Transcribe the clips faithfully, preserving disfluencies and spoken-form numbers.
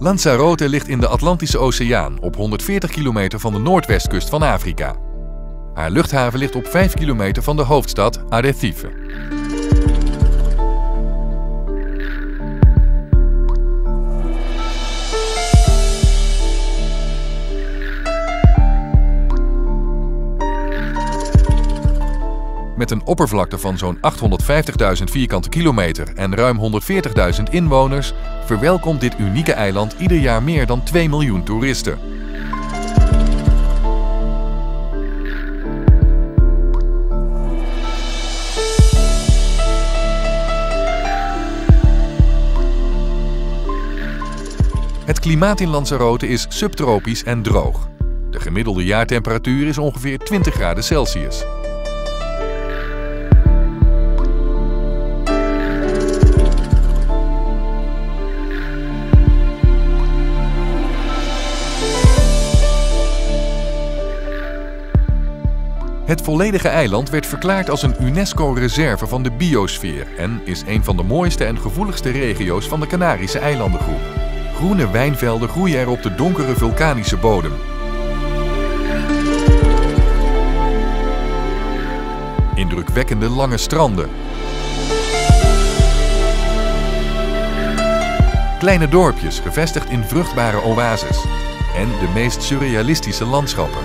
Lanzarote ligt in de Atlantische Oceaan op honderdveertig kilometer van de noordwestkust van Afrika. Haar luchthaven ligt op vijf kilometer van de hoofdstad Arrecife. Met een oppervlakte van zo'n achthonderdvijftigduizend vierkante kilometer en ruim honderdveertigduizend inwoners verwelkomt dit unieke eiland ieder jaar meer dan twee miljoen toeristen. Het klimaat in Lanzarote is subtropisch en droog. De gemiddelde jaartemperatuur is ongeveer twintig graden Celsius. Het volledige eiland werd verklaard als een UNESCO-reserve van de biosfeer en is een van de mooiste en gevoeligste regio's van de Canarische eilandengroep. Groene wijnvelden groeien er op de donkere vulkanische bodem. Indrukwekkende lange stranden. Kleine dorpjes gevestigd in vruchtbare oases. En de meest surrealistische landschappen.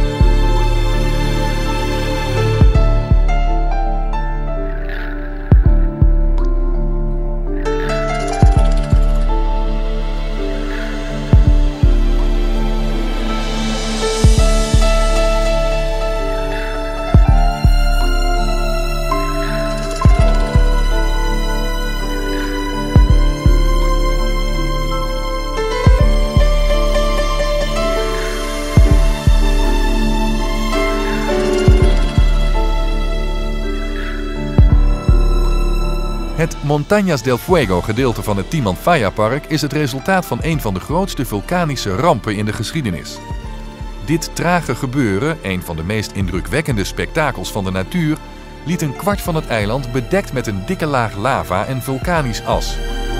Het Montañas del Fuego gedeelte van het Timanfaya-park is het resultaat van een van de grootste vulkanische rampen in de geschiedenis. Dit trage gebeuren, een van de meest indrukwekkende spektakels van de natuur, liet een kwart van het eiland bedekt met een dikke laag lava en vulkanisch as.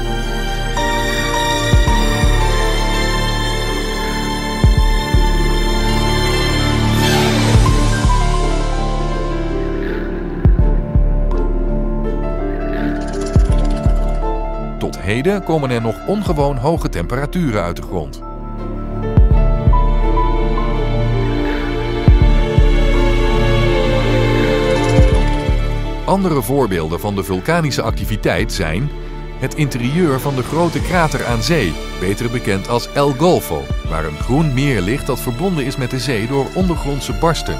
Tot heden komen er nog ongewoon hoge temperaturen uit de grond. Andere voorbeelden van de vulkanische activiteit zijn het interieur van de grote krater aan zee, beter bekend als El Golfo, waar een groen meer ligt dat verbonden is met de zee door ondergrondse barsten.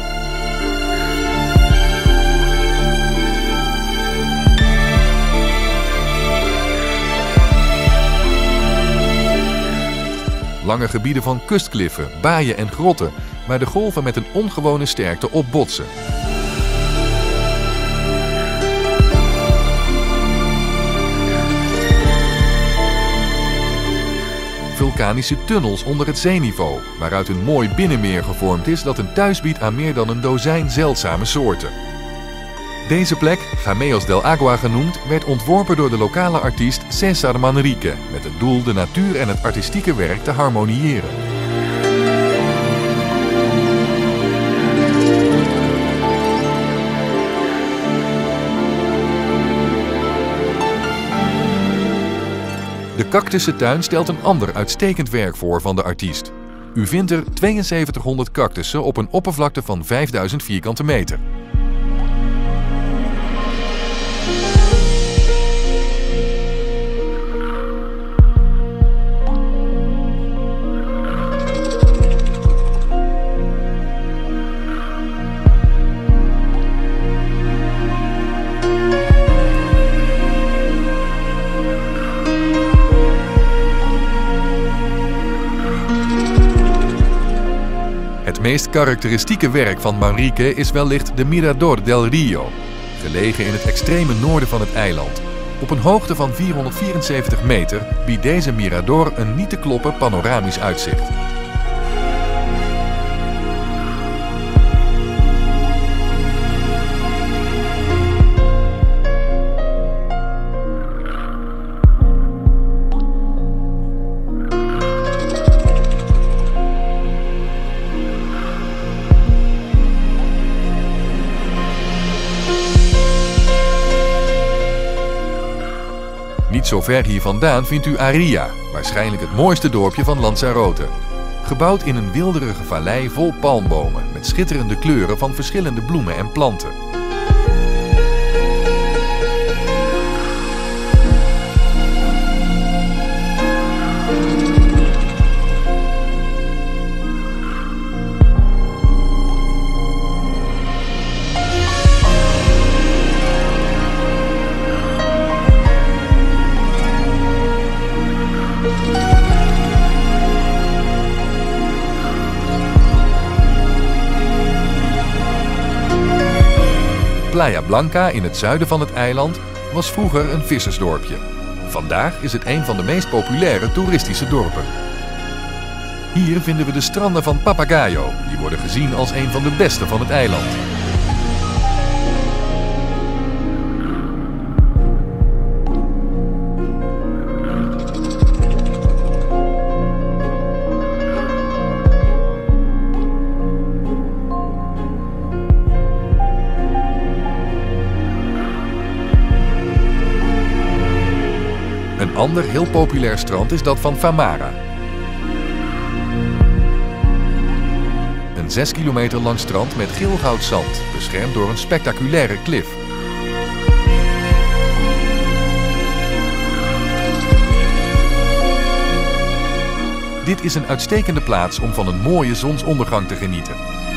Lange gebieden van kustkliffen, baaien en grotten, waar de golven met een ongewone sterkte opbotsen. Vulkanische tunnels onder het zeeniveau, waaruit een mooi binnenmeer gevormd is dat een thuis biedt aan meer dan een dozijn zeldzame soorten. Deze plek, Jameos del Agua genoemd, werd ontworpen door de lokale artiest César Manrique, met het doel de natuur en het artistieke werk te harmoniëren. De cactussentuin stelt een ander uitstekend werk voor van de artiest. U vindt er tweeënzeventighonderd cactussen op een oppervlakte van vijfduizend vierkante meter. Het meest karakteristieke werk van Manrique is wellicht de Mirador del Rio, gelegen in het extreme noorden van het eiland. Op een hoogte van vierhonderdvierenzeventig meter biedt deze mirador een niet te kloppen panoramisch uitzicht. zo ver hier vandaan vindt u Aria, waarschijnlijk het mooiste dorpje van Lanzarote. Gebouwd in een wilderige vallei vol palmbomen met schitterende kleuren van verschillende bloemen en planten. Playa Blanca in het zuiden van het eiland was vroeger een vissersdorpje. Vandaag is het een van de meest populaire toeristische dorpen. Hier vinden we de stranden van Papagayo, die worden gezien als een van de beste van het eiland. Een ander heel populair strand is dat van Famara. Een zes kilometer lang strand met geelgoud zand, beschermd door een spectaculaire klif. Dit is een uitstekende plaats om van een mooie zonsondergang te genieten.